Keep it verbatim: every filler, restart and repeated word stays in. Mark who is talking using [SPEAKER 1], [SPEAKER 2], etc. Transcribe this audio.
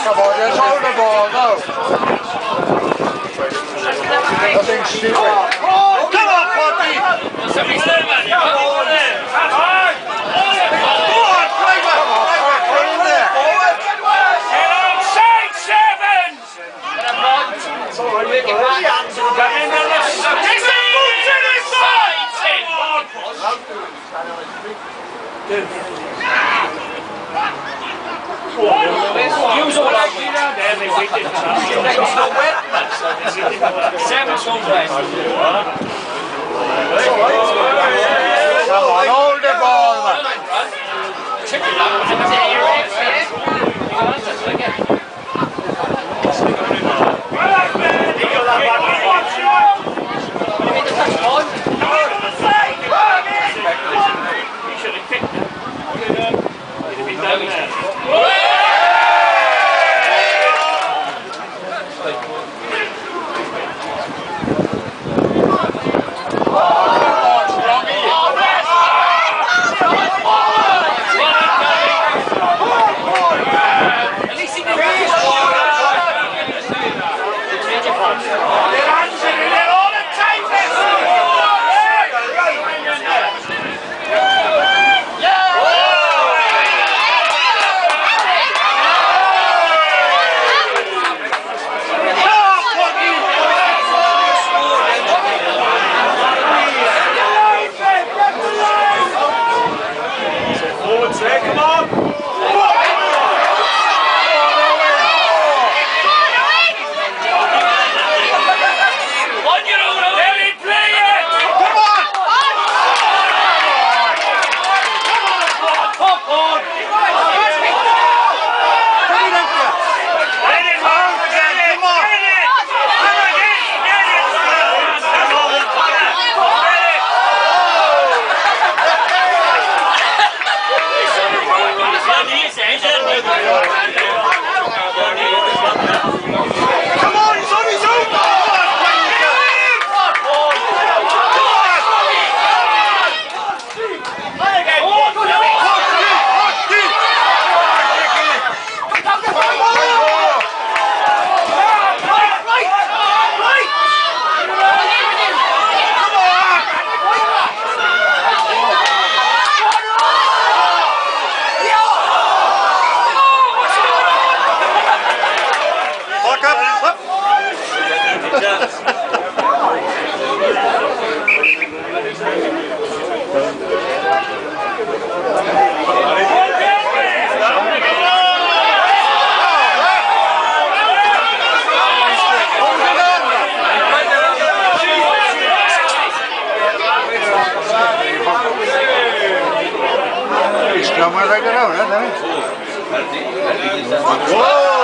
[SPEAKER 1] Come on, just hold the ball, no. Nothing stupid. Oh, come on, Ponty!
[SPEAKER 2] Somebody's there, man. Come on, there. Come on.
[SPEAKER 1] Go on, play back. Come on, put in there.
[SPEAKER 2] Get on, side sevens! Make it back. Come in the left side. Take the foot to the side! Use all that way down there, they wait it. Seven sometimes.
[SPEAKER 1] Come on, hold the ball, man.
[SPEAKER 2] Check it out.
[SPEAKER 1] Scrum like around, huh?